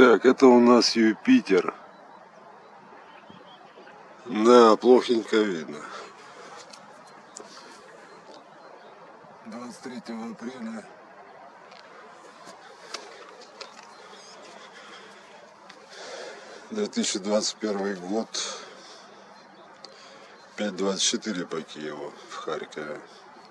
Так, это у нас Юпитер. Да, плохенько видно. 23 апреля 2021 год. 5:24 по Киеву, в Харькове.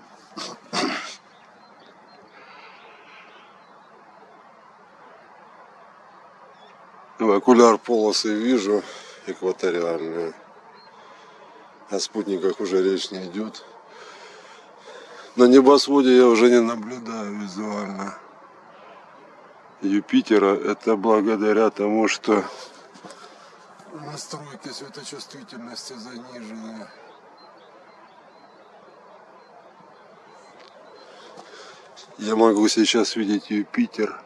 В окуляр полосы вижу экваториальные. О спутниках уже речь не идет. На небосводе я уже не наблюдаю визуально Юпитера. Это благодаря тому, что настройки светочувствительности занижены. Я могу сейчас видеть Юпитер.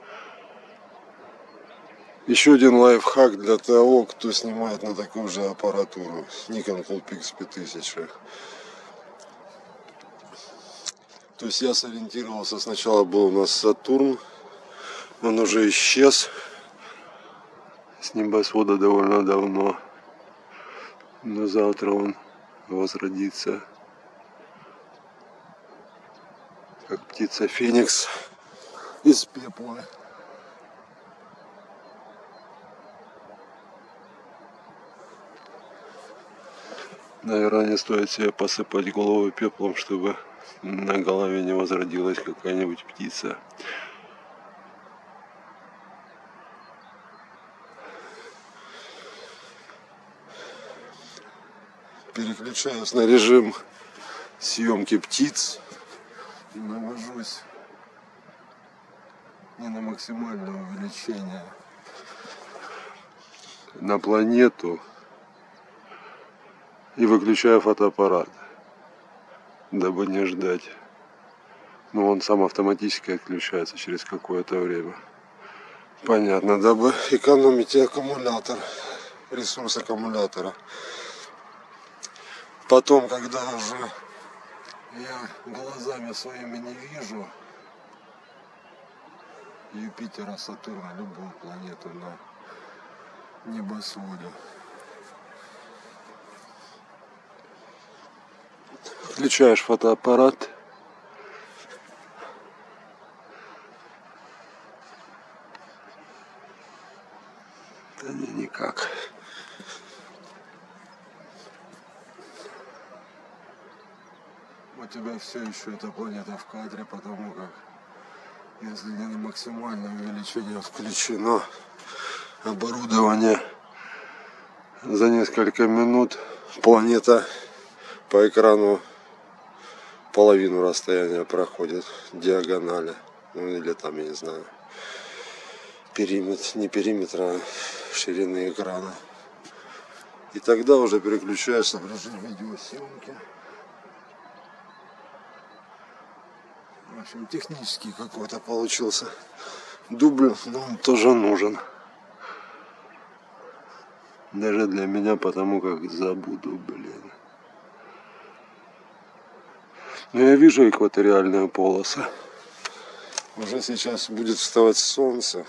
Еще один лайфхак для того, кто снимает на такую же аппаратуру. Nikon Coolpix 5000. То есть я сориентировался, сначала был у нас Сатурн. Он уже исчез с небосвода довольно давно. Но завтра он возродится. Как птица Феникс из пепла. Наверное, не стоит себе посыпать голову пеплом, чтобы на голове не возродилась какая-нибудь птица. Переключаюсь на режим съемки птиц и навожусь не на максимальное увеличение, на планету, и выключаю фотоаппарат, дабы не ждать. Но он сам автоматически отключается через какое-то время. Понятно, дабы экономить аккумулятор, ресурс аккумулятора. Потом, когда уже я глазами своими не вижу Юпитера, Сатурна, любую планету на небосводе, включаешь фотоаппарат, да не, никак. У тебя все еще эта планета в кадре, потому как если не на максимальное увеличение включено оборудование, за несколько минут планета по экрану половину расстояния проходит диагонали, ну или там, я не знаю, периметр, не периметр, а ширины экрана. И тогда уже переключаешься в режим видеосъемки. В общем, технический какой-то получился дубль, но он тоже нужен. Даже для меня, потому как забуду, блин. Но я вижу экваториальные полосы. Уже сейчас будет вставать солнце.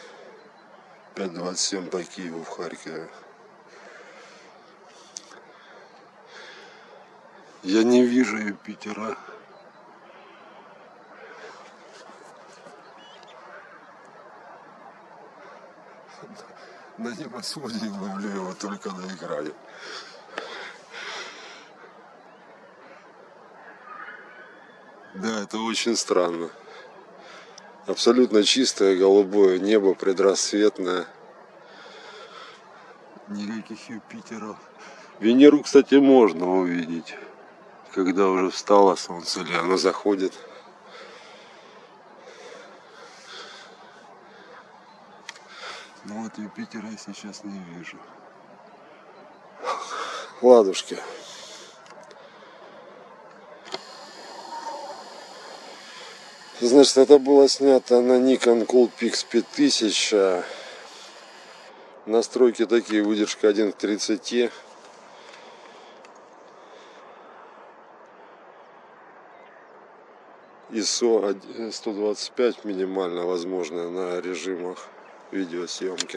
5:27 по Киеву, в Харькове. Я не вижу Юпитера. На небосводе ловлю его только на экране. Да, это очень странно. Абсолютно чистое голубое небо, предрассветное. Никаких Юпитеров. Венеру, кстати, можно увидеть, когда уже встало солнце или оно заходит. Но вот Юпитера я сейчас не вижу. Ладушки. Значит, это было снято на Nikon Coolpix 5000. Настройки такие, выдержка 1 к 30. ISO 125 минимально возможное на режимах видеосъемки.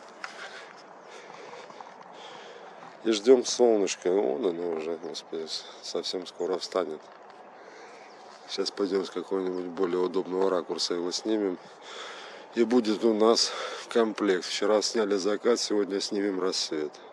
И ждем солнышко. Вон оно уже, господи, совсем скоро встанет. Сейчас пойдем с какого-нибудь более удобного ракурса его снимем. И будет у нас комплект. Вчера сняли закат, сегодня снимем рассвет.